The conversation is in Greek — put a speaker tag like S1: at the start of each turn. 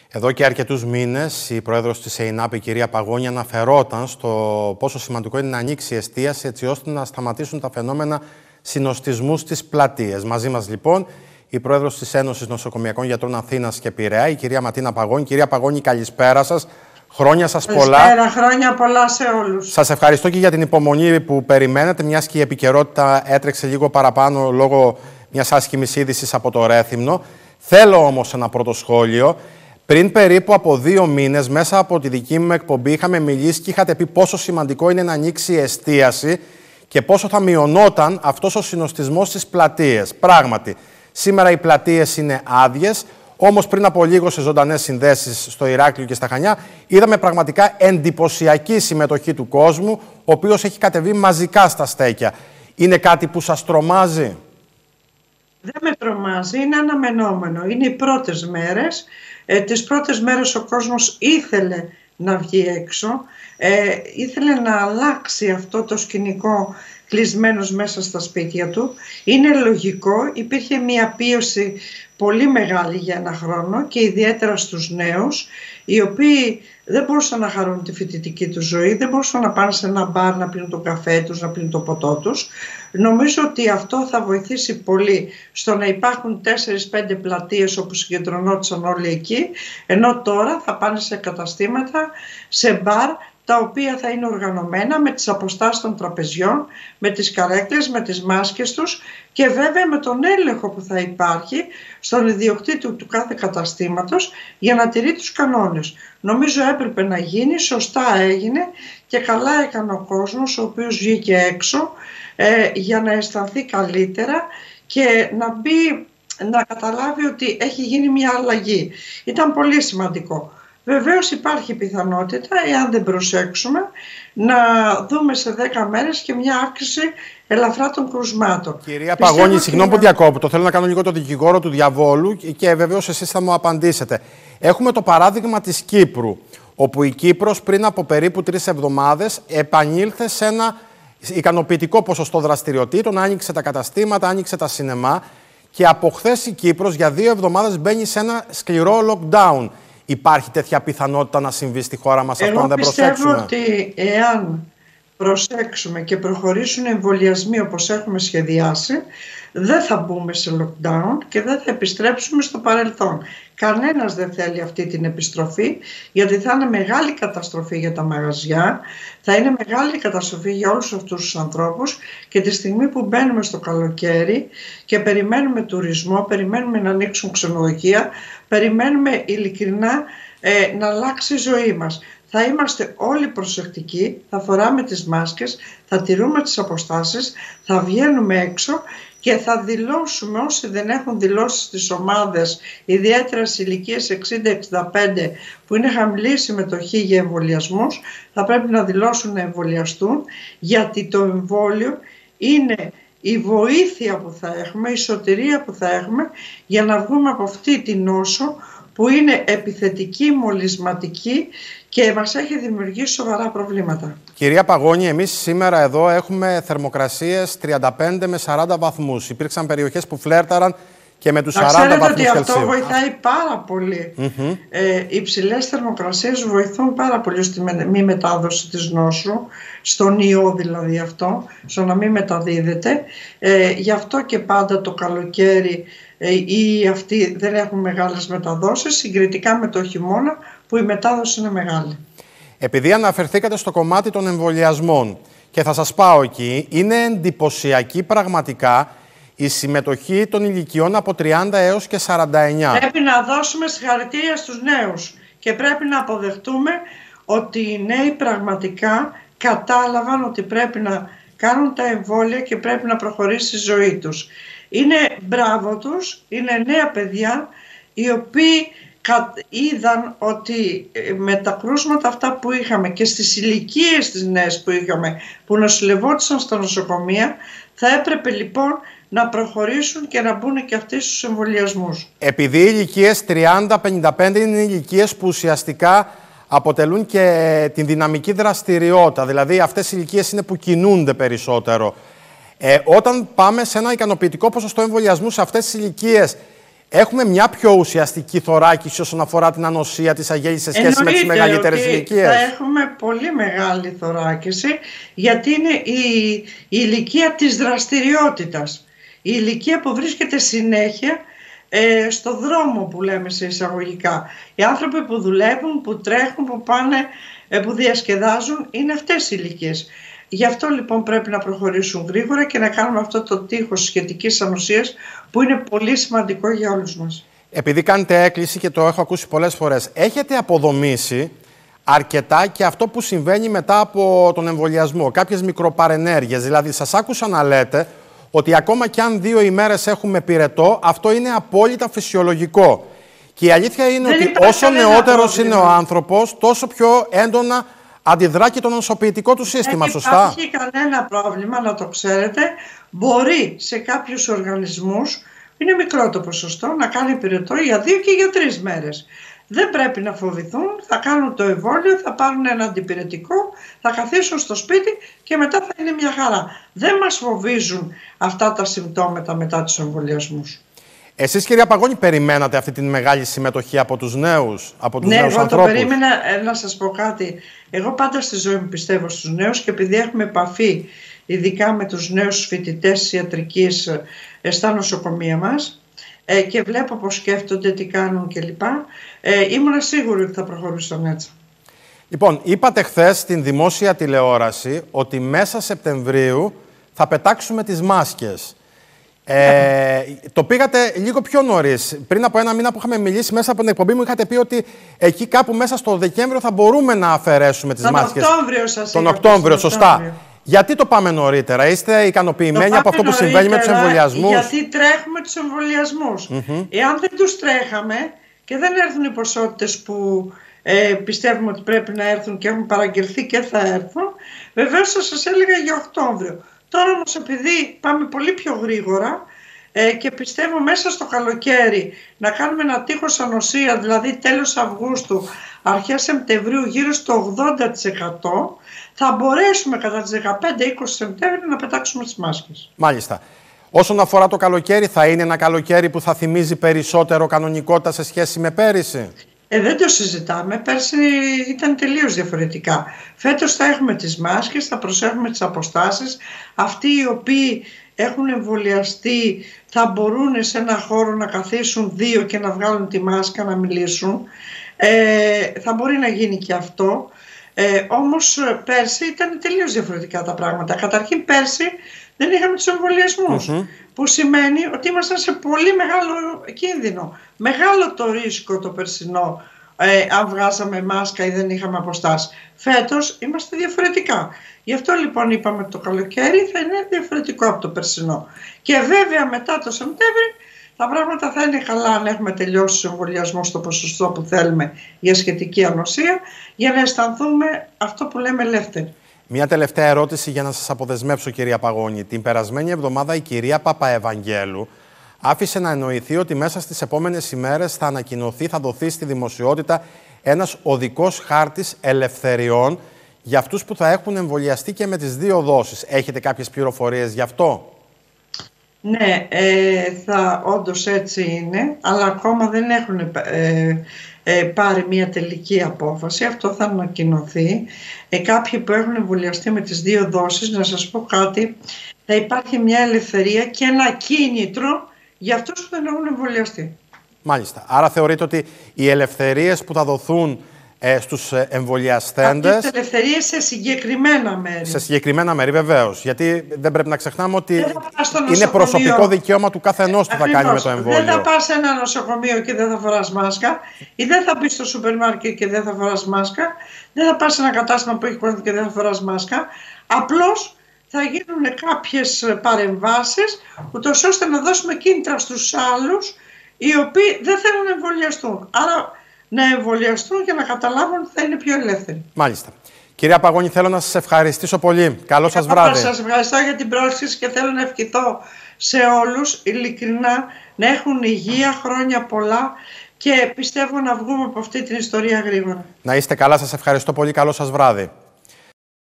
S1: Εδώ και αρκετούς μήνες η πρόεδρος της ΕΙΝΑΠ, η κυρία Παγώνη, αναφερόταν στο πόσο σημαντικό είναι να ανοίξει η εστίαση έτσι ώστε να σταματήσουν τα φαινόμενα συνοστισμού στις πλατείες. Μαζί μας λοιπόν η πρόεδρος της Ένωσης Νοσοκομιακών Γιατρών Αθήνας και Πειραιά, η κυρία Ματίνα Παγώνη. Κυρία Παγώνη, καλησπέρα σας. Χρόνια σας πολλά.
S2: Καλησπέρα, χρόνια πολλά σε όλους.
S1: Σας ευχαριστώ και για την υπομονή που περιμένετε, μιας και η επικαιρότητα έτρεξε λίγο παραπάνω λόγω μιας άσχημης είδησης από το Ρέθυμνο. Θέλω όμως ένα πρώτο σχόλιο. Πριν περίπου από 2 μήνες, μέσα από τη δική μου εκπομπή, είχαμε μιλήσει και είχατε πει πόσο σημαντικό είναι να ανοίξει η εστίαση και πόσο θα μειωνόταν αυτός ο συνοστισμός στις πλατείες. Πράγματι, σήμερα οι πλατείες είναι άδειες, όμως πριν από λίγο σε ζωντανές συνδέσεις στο Ηράκλειο και στα Χανιά, είδαμε πραγματικά εντυπωσιακή συμμετοχή του κόσμου, ο οποίος έχει κατεβεί μαζικά στα στέκια. Είναι κάτι που σας τρομάζει?
S2: Δεν με τρομάζει, είναι αναμενόμενο. Είναι οι πρώτες μέρες. Τις πρώτες μέρες ο κόσμος ήθελε να βγει έξω, ήθελε να αλλάξει αυτό το σκηνικό κλεισμένος μέσα στα σπίτια του. Είναι λογικό, υπήρχε μια πίεση πολύ μεγάλη για ένα χρόνο και ιδιαίτερα στους νέους, οι οποίοι δεν μπορούσαν να χαρούν τη φοιτητική του ζωή, δεν μπορούσαν να πάνε σε ένα μπαρ να πίνουν τον καφέ τους, να πίνουν το ποτό τους. Νομίζω ότι αυτό θα βοηθήσει πολύ στο να υπάρχουν 4-5 πλατείες όπου συγκεντρωνόντουσαν όλοι εκεί, ενώ τώρα θα πάνε σε καταστήματα, σε μπαρ, τα οποία θα είναι οργανωμένα με τις αποστάσεις των τραπεζιών, με τις καρέκλες, με τις μάσκες τους και βέβαια με τον έλεγχο που θα υπάρχει στον ιδιοκτήτη του κάθε καταστήματος για να τηρεί τους κανόνες. Νομίζω έπρεπε να γίνει, σωστά έγινε και καλά έκανε ο κόσμος ο οποίος βγήκε έξω για να αισθανθεί καλύτερα και να μπει, να καταλάβει ότι έχει γίνει μια αλλαγή. Ήταν πολύ σημαντικό. Βεβαίως υπάρχει πιθανότητα, εάν δεν προσέξουμε, να δούμε σε 10 μέρες και μια αύξηση ελαφρά των κρουσμάτων.
S1: Κυρία Παγώνη, συγγνώμη που διακόπτω, το θέλω να κάνω λίγο το δικηγόρο του διαβόλου και βεβαίως εσείς θα μου απαντήσετε. Έχουμε το παράδειγμα της Κύπρου, όπου η Κύπρος πριν από περίπου 3 εβδομάδες επανήλθε σε ένα ικανοποιητικό ποσοστό δραστηριοτήτων, άνοιξε τα καταστήματα, άνοιξε τα σινεμά και από χθες η Κύπρος για 2 εβδομάδες μπαίνει σε ένα σκληρό lockdown. Υπάρχει τέτοια πιθανότητα να συμβεί στη χώρα μας αυτό, αν δεν προσέξουμε?
S2: Εγώ πιστεύω ότι εάν προσέξουμε και προχωρήσουν εμβολιασμοί όπως έχουμε σχεδιάσει, δεν θα μπούμε σε lockdown και δεν θα επιστρέψουμε στο παρελθόν. Κανένας δεν θέλει αυτή την επιστροφή, γιατί θα είναι μεγάλη καταστροφή για τα μαγαζιά, θα είναι μεγάλη καταστροφή για όλους αυτούς τους ανθρώπους και τη στιγμή που μπαίνουμε στο καλοκαίρι και περιμένουμε τουρισμό, περιμένουμε να ανοίξουν ξενοδοχεία, περιμένουμε ειλικρινά να αλλάξει η ζωή μας. Θα είμαστε όλοι προσεκτικοί, θα φοράμε τις μάσκες, θα τηρούμε τις αποστάσεις, θα βγαίνουμε έξω και θα δηλώσουμε, όσοι δεν έχουν δηλώσει στις ομάδες, ιδιαίτερα στις ηλικίες 60-65 που είναι χαμηλή συμμετοχή για εμβολιασμούς, θα πρέπει να δηλώσουν να εμβολιαστούν, γιατί το εμβόλιο είναι η βοήθεια που θα έχουμε, η σωτηρία που θα έχουμε για να βγούμε από αυτή την νόσο που είναι επιθετική, μολυσματική και μας έχει δημιουργήσει σοβαρά προβλήματα.
S1: Κυρία Παγώνη, εμείς σήμερα εδώ έχουμε θερμοκρασίες 35 με 40 βαθμούς. Υπήρξαν περιοχές που φλέρταραν και με τους 40 βαθμούς Κελσίου.
S2: Ξέρετε ότι αυτό βοηθάει πάρα πολύ. Οι υψηλές θερμοκρασίες βοηθούν πάρα πολύ στη μη μετάδοση της νόσου, στον ιό δηλαδή αυτό, στο να μην μεταδίδεται. Γι' αυτό και πάντα το καλοκαίρι ή αυτοί δεν έχουν μεγάλες μεταδόσεις, συγκριτικά με το χειμώνα που η μετάδοση είναι μεγάλη.
S1: Επειδή αναφερθήκατε στο κομμάτι των εμβολιασμών και θα σας πάω εκεί, είναι εντυπωσιακή πραγματικά η συμμετοχή των ηλικιών από 30 έως και 49.
S2: Πρέπει να δώσουμε συγχαρητήρια στους νέους και πρέπει να αποδεχτούμε ότι οι νέοι πραγματικά κατάλαβαν ότι πρέπει να κάνουν τα εμβόλια και πρέπει να προχωρήσει η ζωή τους. Είναι μπράβο τους, είναι νέα παιδιά οι οποίοι είδαν ότι με τα κρούσματα αυτά που είχαμε και στις ηλικίες τις νέες που είχαμε, που νοσηλευόντουσαν στα νοσοκομεία, θα έπρεπε λοιπόν να προχωρήσουν και να μπουν και αυτοί στους εμβολιασμούς.
S1: Επειδή οι ηλικίες 30-55 είναι ηλικίες που ουσιαστικά αποτελούν και την δυναμική δραστηριότητα, δηλαδή αυτές οι ηλικίες είναι που κινούνται περισσότερο. Όταν πάμε σε ένα ικανοποιητικό ποσοστό εμβολιασμού σε αυτές τις ηλικίες, έχουμε μια πιο ουσιαστική θωράκιση όσον αφορά την ανοσία της αγέλης σε σχέση με τις μεγαλύτερες ηλικίες?
S2: Θα έχουμε πολύ μεγάλη θωράκιση, γιατί είναι η ηλικία της δραστηριότητας. Η ηλικία που βρίσκεται συνέχεια στο δρόμο, που λέμε σε εισαγωγικά. Οι άνθρωποι που δουλεύουν, που τρέχουν, που πάνε, που διασκεδάζουν, είναι αυτές οι ηλικίες. Γι' αυτό λοιπόν πρέπει να προχωρήσουν γρήγορα και να κάνουμε αυτό το τείχος σχετικής ανοσίας, που είναι πολύ σημαντικό για όλους μας. Επειδή
S1: κάνετε έκκληση και το έχω ακούσει πολλές φορές, έχετε αποδομήσει αρκετά και αυτό που συμβαίνει μετά από τον εμβολιασμό? Κάποιες μικροπαρενέργειες, δηλαδή σας άκουσα να λέτε ότι ακόμα κι αν 2 ημέρες έχουμε πυρετό, αυτό είναι απόλυτα φυσιολογικό. Και η αλήθεια είναι ότι όσο νεότερος είναι ο άνθρωπος, τόσο πιο έντονα αντιδρά και το νοσοποιητικό του σύστημα, σωστά?
S2: Δεν υπάρχει κανένα πρόβλημα, να το ξέρετε. Μπορεί σε κάποιους οργανισμούς, είναι μικρό το ποσοστό, να κάνει πυρετό για 2 και για 3 μέρες. Δεν πρέπει να φοβηθούν, θα κάνουν το εμβόλιο, θα πάρουν ένα αντιπυρετικό, θα καθίσουν στο σπίτι και μετά θα είναι μια χαρά. Δεν μας φοβίζουν αυτά τα συμπτώματα μετά τους εμβολιασμούς.
S1: Εσείς, κυρία Παγώνη, περιμένατε αυτή τη μεγάλη συμμετοχή από τους νέους,
S2: νέους ανθρώπους? Ναι, εγώ το περίμενα. Να σας πω κάτι. Εγώ πάντα στη ζωή μου πιστεύω στους νέους, και επειδή έχουμε επαφή ειδικά με τους νέους φοιτητές της ιατρικής στα νοσοκομεία μας, και βλέπω πώς σκέφτονται, τι κάνουν κλπ. Ήμουν σίγουρη ότι θα προχωρούσαν έτσι.
S1: Λοιπόν, είπατε χθες στην δημόσια τηλεόραση ότι μέσα Σεπτεμβρίου θα πετάξουμε τις μάσκες. Το πήγατε λίγο πιο νωρίς. Πριν από 1 μήνα που είχαμε μιλήσει, μέσα από την εκπομπή μου είχατε πει ότι εκεί κάπου μέσα στο Δεκέμβριο θα μπορούμε να αφαιρέσουμε τις μάσκες.
S2: Τον
S1: Οκτώβριο, σωστά. Γιατί το πάμε νωρίτερα? Είστε ικανοποιημένοι από αυτό που συμβαίνει με τους εμβολιασμούς?
S2: Γιατί τρέχουμε τους εμβολιασμούς. Εάν δεν τους τρέχαμε και δεν έρθουν οι ποσότητες που πιστεύουμε ότι πρέπει να έρθουν και έχουν παραγγελθεί και θα έρθουν, βεβαίως θα σας έλεγα για Οκτώβριο. Τώρα όμως, επειδή πάμε πολύ πιο γρήγορα και πιστεύω μέσα στο καλοκαίρι να κάνουμε ένα τείχος ανοσία, δηλαδή τέλος Αυγούστου, αρχές Σεπτεμβρίου γύρω στο 80%, θα μπορέσουμε κατά τις 15-20 Σεπτέμβρη να πετάξουμε τις μάσκες.
S1: Μάλιστα. Όσον αφορά το καλοκαίρι, θα είναι ένα καλοκαίρι που θα θυμίζει περισσότερο κανονικότητα σε σχέση με πέρυσι?
S2: Δεν το συζητάμε. Πέρσι ήταν τελείως διαφορετικά. Φέτος θα έχουμε τις μάσκες, θα προσέχουμε τις αποστάσεις. Αυτοί οι οποίοι έχουν εμβολιαστεί θα μπορούν σε ένα χώρο να καθίσουν 2 και να βγάλουν τη μάσκα να μιλήσουν. Θα μπορεί να γίνει και αυτό. Όμως πέρσι ήταν τελείως διαφορετικά τα πράγματα. Καταρχήν πέρσι δεν είχαμε τους εμβολιασμούς, που σημαίνει ότι ήμασταν σε πολύ μεγάλο κίνδυνο. Μεγάλο το ρίσκο το περσινό, αν βγάζαμε μάσκα ή δεν είχαμε αποστάσεις. Φέτος είμαστε διαφορετικά. Γι' αυτό λοιπόν είπαμε ότι το καλοκαίρι θα είναι διαφορετικό από το περσινό. Και βέβαια μετά το Σεπτέμβρη τα πράγματα θα είναι καλά, αν έχουμε τελειώσει τους εμβολιασμούς στο ποσοστό που θέλουμε για σχετική ανοσία, για να αισθανθούμε αυτό που λέμε ελεύθεροι.
S1: Μια τελευταία ερώτηση για να σας αποδεσμεύσω, κυρία Παγώνη. Την περασμένη εβδομάδα η κυρία Παπαευαγγέλου άφησε να εννοηθεί ότι μέσα στις επόμενες ημέρες θα ανακοινωθεί, θα δοθεί στη δημοσιότητα ένας οδικός χάρτης ελευθεριών για αυτούς που θα έχουν εμβολιαστεί και με τις 2 δόσεις. Έχετε κάποιες πληροφορίες γι' αυτό?
S2: Ναι, όντως έτσι είναι, αλλά ακόμα δεν έχουν πάρει μια τελική απόφαση. Αυτό θα ανακοινωθεί. Κάποιοι που έχουν εμβολιαστεί με τις 2 δόσεις, να σας πω κάτι, θα υπάρχει μια ελευθερία και ένα κίνητρο για αυτούς που δεν έχουν εμβολιαστεί.
S1: Μάλιστα. Άρα θεωρείτε ότι οι ελευθερίες που θα δοθούν στους εμβολιαστέντες...
S2: Αυτές τις ελευθερίες σε συγκεκριμένα μέρη.
S1: Σε συγκεκριμένα μέρη, βεβαίως. Γιατί δεν πρέπει να ξεχνάμε ότι είναι προσωπικό δικαίωμα του καθενός που θα κάνει με το εμβόλιο.
S2: Δεν θα πας σε ένα νοσοκομείο και δεν θα φοράς μάσκα, ή δεν θα μπεις στο σούπερ μάρκετ και δεν θα φοράς μάσκα, δεν θα πας σε ένα κατάστημα που έχει κόσμο και δεν θα φοράς μάσκα. Απλώς θα γίνουν κάποιες παρεμβάσεις, ούτως ώστε να δώσουμε κίνητρα στους άλλους οι οποίοι δεν θέλουν να εμβολιαστούν. Άρα να εμβολιαστούν και να καταλάβουν ότι θα είναι πιο ελεύθεροι.
S1: Μάλιστα. Κυρία Παγώνη, θέλω να σας ευχαριστήσω πολύ. Καλό σας βράδυ.
S2: Σας ευχαριστώ για την πρόσκληση και θέλω να ευχηθώ σε όλους, ειλικρινά, να έχουν υγεία, χρόνια πολλά και πιστεύω να βγούμε από αυτή την ιστορία γρήγορα.
S1: Να είστε καλά, σας ευχαριστώ πολύ. Καλό σας βράδυ.